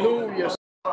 Aleluia.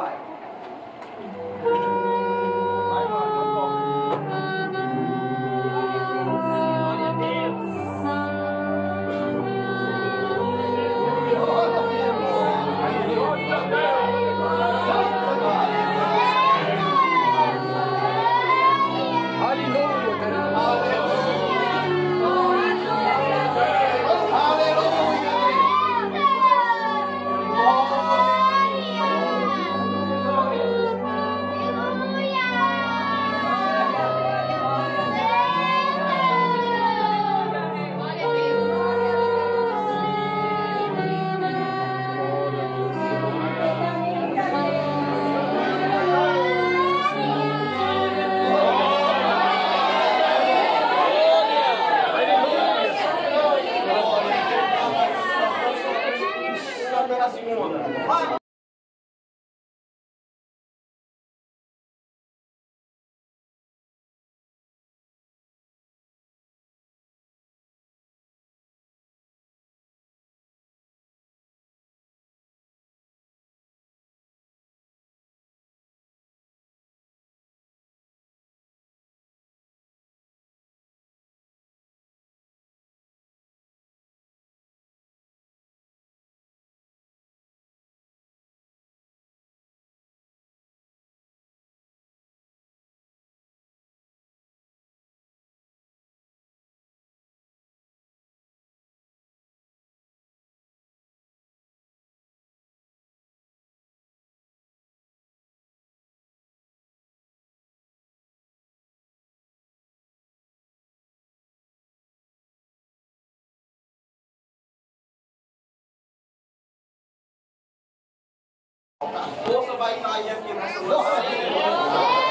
A força vai cair aqui nessa noite.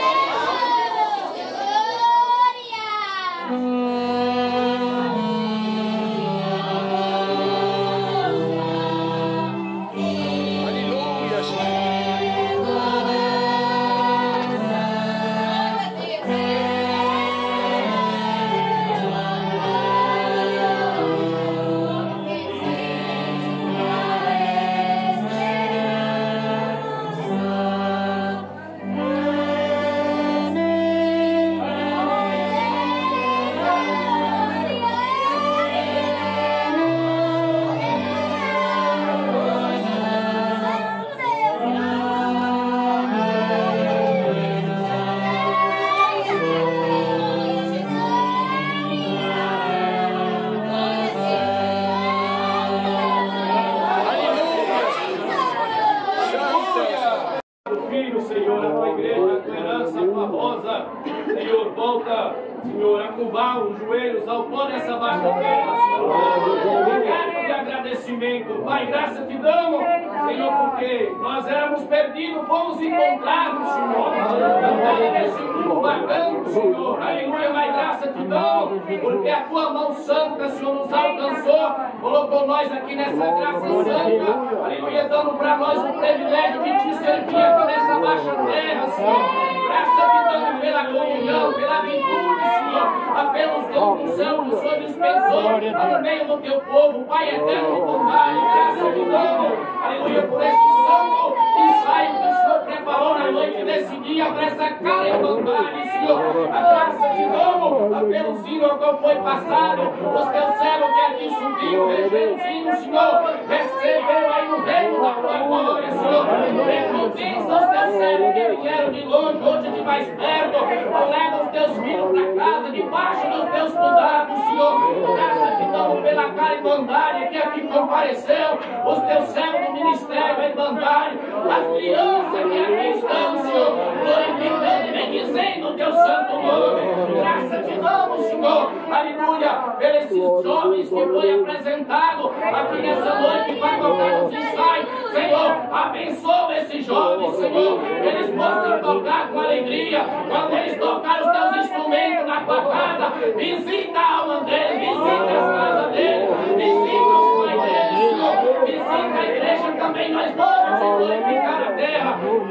Senhor, a tua igreja, a tua herança, a tua rosa, Senhor, volta, Senhor, a curvar os joelhos ao pó dessa baixa terra, Senhor. Obrigado de agradecimento, Pai, graça te damos, Senhor, porque nós éramos perdidos, fomos encontrados, Senhor. Agora nesse mundo vagando, Senhor, aleluia, Pai, graça te damos, porque a tua mão santa, Senhor, nos alcançou, colocou nós aqui nessa graça santa, aleluia, dando para nós o privilégio de te servir aqui nessa baixa terra, Senhor. Graça te damos pela comunhão, pela virtude, Senhor, pelos dons do céu que o Senhor dispensou no meio do teu povo, Pai eterno, bondade, graça te damos, aleluia, por esse santo ensaio que o Senhor preparou na noite desse dia para essa cara e bondade, Senhor. A graça te damos, pelo sino que foi passado, os teus céus que aqui subiu, regenzinho, Senhor, recebeu aí no reino da tua glória, Senhor. Recompensa os teus céus que vieram de longe, hoje de mais perto, leva os teus filhos para casa, debaixo dos teus cuidados, Senhor. Graça te damos pela cara e bondade que aqui compareceu, os teus céus do ministério e bondade, as crianças que aqui estão, Senhor, glorificando e bendizendo o teu santo nome. Graça te damos, Senhor, aleluia, pelos esses jovens que foi apresentado aqui nessa noite para tocar os ensaios, Senhor, abençoa esses jovens, Senhor, eles possam tocar com alegria, quando eles tocarem os teus instrumentos na tua casa, visita a alma deles, visita as casas deles, visita os pais deles, Senhor, visita a igreja também, nós vamos glorificar a terra, Senhor,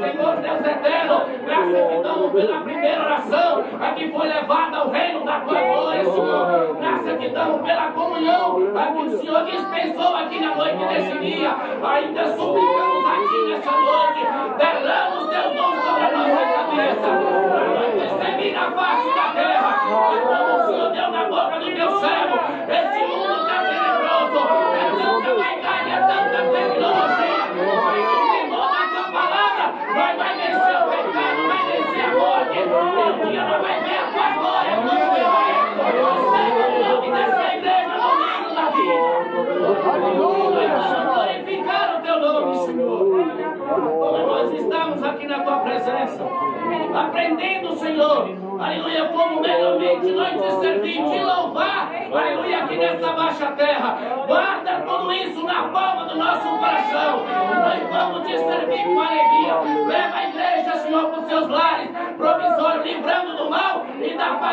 Deus eterno, gratidão pela primeira oração, a que foi levada ao reino da tua glória, Senhor. Gratidão pela comunhão, a que o Senhor dispensou aqui na noite desse dia. Ainda suplicamos a ti nessa noite, derrama os teus dons sobre a nossa cabeça, para nós servir a face da terra, como o Senhor deu na boca do teu servo. Esse mundo está tenebroso, é tanta vaidade, é tanta tecnologia, mas o temor da tua palavra, nós vai vencer o pecado, vai vencer a morte, e um dia nós vai ver a tua glória, como eu é, o nome dessa igreja no livro da vida. Nós vamos glorificar o teu nome, Senhor. Como nós estamos aqui na tua presença, aprendendo, Senhor, aleluia, como melhormente nós te servir, te louvar, aleluia, aqui nessa baixa terra. Guarda tudo isso na palma do nosso coração. Nós vamos te servir com alegria. Leva a igreja, Senhor, para os seus lares, provisório, livrando do mal e da